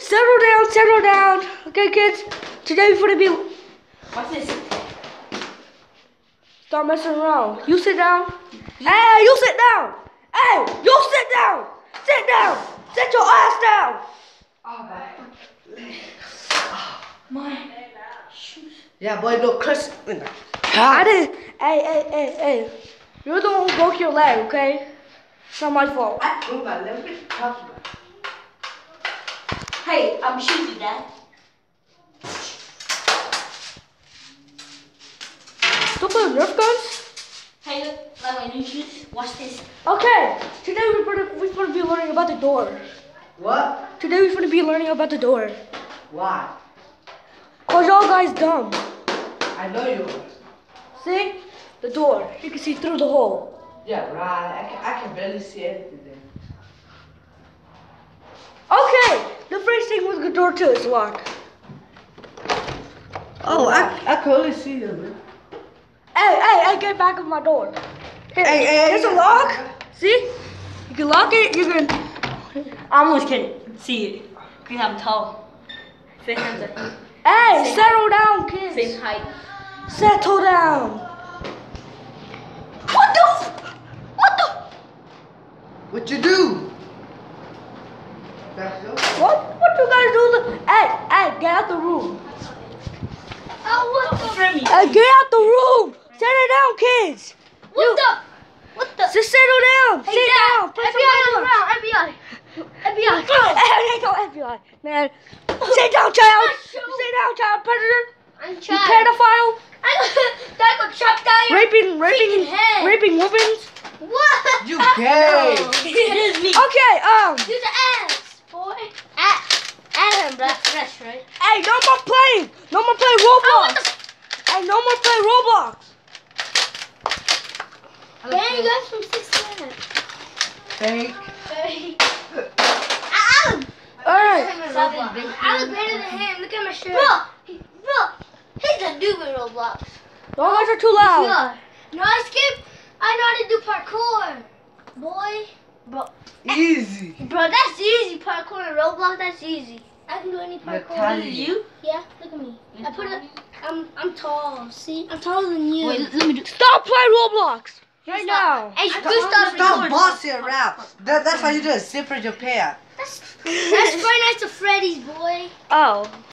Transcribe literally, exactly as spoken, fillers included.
settle down, settle down. Okay, kids. Today we're gonna be. What's this? Stop messing around. You sit down. Hey, you sit down. Hey, you sit down. Sit down. Sit your ass down. Oh, my. My shoes. Yeah, boy, no curse. I didn't. Hey, hey, hey, hey. You're the one who broke your leg, okay? It's not my fault. I broke my leg. What are you talking about? Hey, I'm shooting that. Don't play with Nerf guns. Hey, look, like my new shoes. Watch this. Okay, today we're gonna we're gonna be learning about the door. What? Today we're gonna be learning about the door. Why? Cause y'all guys dumb. I know you are. See? The door. You can see through the hole. Yeah, right. I can, I can barely see anything there. Okay, the first thing with the door too is locked. Oh, I, I can only see you, man. Hey, hey, hey, get back of my door. Here, Hey, hey, here's hey. a lock. See? You can lock it, you can. I almost can see it because I'm tall. Same hands are Hey, Same settle down, kids. same height. Settle down. What the? F what the? What you do? That's your... What? What you guys do? Hey, hey, get out the room. Oh, what the? Frammy. Hey, get out the room. Settle down, kids. What You- the? What the? Just settle down. Hey, Sit Dad, down. Put F B I some on the ground. F B I. F B I. Hey, ain't no F B I, man. Sit down, child. Not you. Sit down, child predator. I'm You trying. pedophile. I got got chopped out your Raping, raping, freaking head. raping women. What? You gay. It is me. Okay, um, Use the ass, boy. At, at him, that's fresh, right? hey, no more playing. No more playing Oh, Roblox. what the? Hey, no more playing Roblox. Dang, you guys from sixteen. Fake. Alan! Alright. I look better than him. Look at my shirt. Bro, he, bro, he's a noob in Roblox. Y'all guys are too loud. Yeah. No, I skip. I know how to do parkour. Boy. Bro, Easy. bro, that's easy. Parkour in Roblox, that's easy. I can do any parkour. tiny. You? Yeah, look at me. I put it. I'm I'm tall. See, I'm taller than you. Wait, let me do. Stop playing Roblox right now. Hey, Stop, do stop stop recording. bossing around. That, that's why you do a zipper your pants. That's that's Friday Nights at Freddy's, boy. Oh.